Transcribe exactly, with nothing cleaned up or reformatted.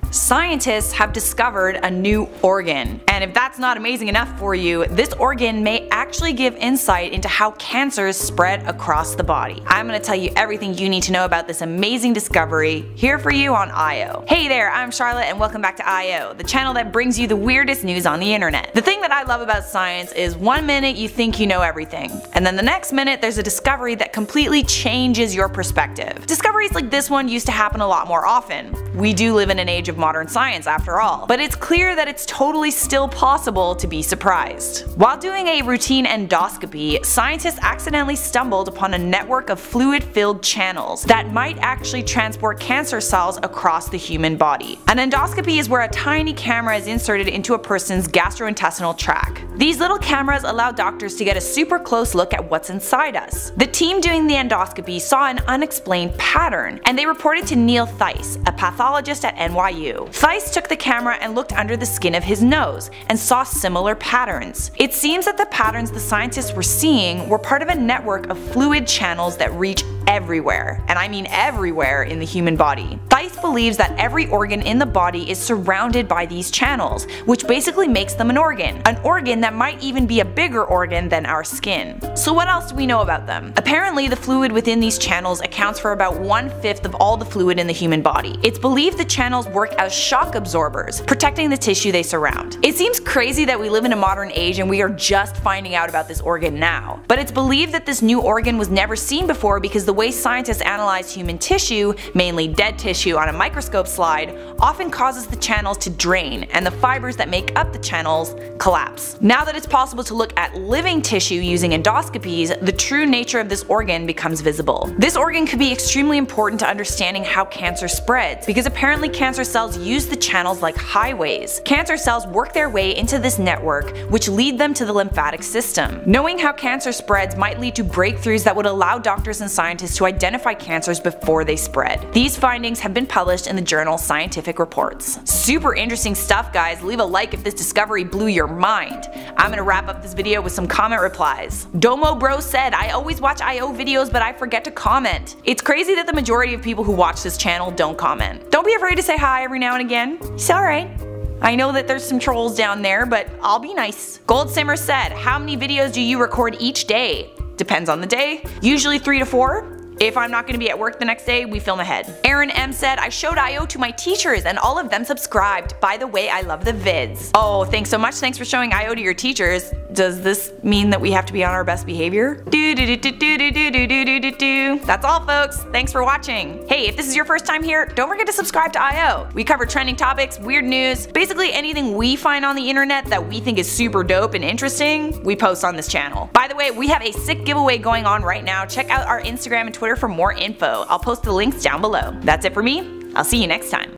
Scientists have discovered a new organ. And if that's not amazing enough for you, this organ may actually give insight into how cancers spread across the body. I'm gonna tell you everything you need to know about this amazing discovery here for you on I O. Hey there, I'm Charlotte and welcome back to I O, the channel that brings you the weirdest news on the internet. The thing that I love about science is one minute you think you know everything, and then the next minute there's a discovery that completely changes your perspective. Discoveries like this one used to happen a lot more often. We do live in an age of modern science after all, but it's clear that it's totally still possible to be surprised. While doing a routine endoscopy, scientists accidentally stumbled upon a network of fluid-filled channels that might actually transport cancer cells across the human body. An endoscopy is where a tiny camera is inserted into a person's gastrointestinal tract. These little cameras allow doctors to get a super close look at what's inside us. The team doing the endoscopy saw an unexplained pattern, and they reported to Neil Theis, a pathologist at N Y U. Theis took the camera and looked under the skin of his nose and saw similar patterns. It seems that the patterns the scientists were seeing were part of a network of fluid channels that reach everywhere, and I mean everywhere in the human body. Theis believes that every organ in the body is surrounded by these channels, which basically makes them an organ. An organ that might even be a bigger organ than our skin. So what else do we know about them? Apparently the fluid within these channels accounts for about one fifth of all the fluid in the human body. It's believed the channels work as shock absorbers, protecting the tissue they surround. It seems crazy that we live in a modern age and we are just finding out about this organ now, but it's believed that this new organ was never seen before because the way scientists analyze human tissue, mainly dead tissue on a microscope slide, often causes the channels to drain and the fibers that make up the channels collapse. Now that it's possible to look at living tissue using endoscopies, the true nature of this organ becomes visible. This organ could be extremely important to understanding how cancer spreads, because apparently cancer cells use the channels like highways. Cancer cells work their way into this network, which lead them to the lymphatic system. Knowing how cancer spreads might lead to breakthroughs that would allow doctors and scientists to identify cancers before they spread. These findings have been published in the journal Scientific Reports. Super interesting stuff, guys. Leave a like if this discovery blew your mind. I'm gonna wrap up this video with some comment replies. Domo Bro said, I always watch I O videos but I forget to comment. It's crazy that the majority of people who watch this channel don't comment. Don't be afraid to say hi every now and again. It's alright. I know that there's some trolls down there, but I'll be nice. Gold Simmer said, how many videos do you record each day? Depends on the day. Usually three to four. If I'm not going to be at work the next day, we film ahead. Aaron M said, I showed I O to my teachers and all of them subscribed. By the way, I love the vids. Oh, thanks so much. Thanks for showing I O to your teachers. Does this mean that we have to be on our best behavior? Do do do do do do do do do do do. That's all, folks. Thanks for watching. Hey, if this is your first time here, don't forget to subscribe to I O. We cover trending topics, weird news, basically anything we find on the internet that we think is super dope and interesting, we post on this channel. By the way, we have a sick giveaway going on right now. Check out our Instagram and Twitter for more info. I'll post the links down below. That's it for me. I'll see you next time.